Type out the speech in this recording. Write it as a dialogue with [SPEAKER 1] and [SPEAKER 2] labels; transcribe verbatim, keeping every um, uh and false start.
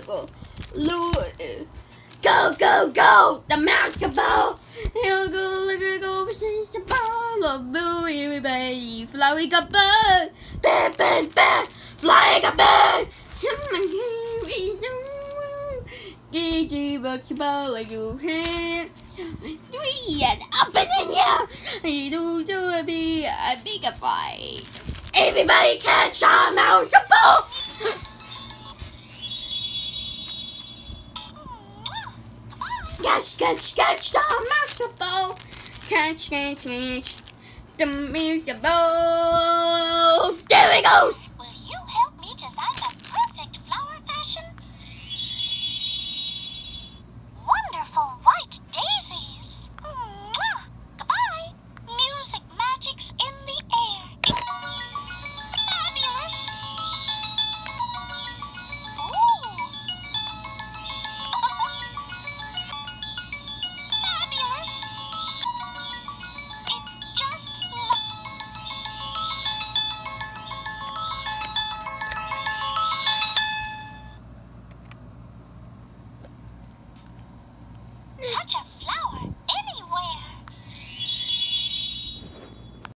[SPEAKER 1] go. Lord. Go, go, go! The Mouskeball! He'll go, look at go, change the ball of blue, everybody. Fly like a bird! Bird, bird, bird! Fly like a bird! Gigi, Mouskeball, like you can. Three and up and in here! You do to be a big fight. Everybody catch a Mouskeball! Catch, catch, catch the Mouskeball! Catch, catch, catch the Mouskeball! There it goes!
[SPEAKER 2] Will you help me design the perfect flower fashion? Wonderful white daisies! Mwah! Goodbye! Music magic's in the air! Fabulous! Ooh! Such a flower.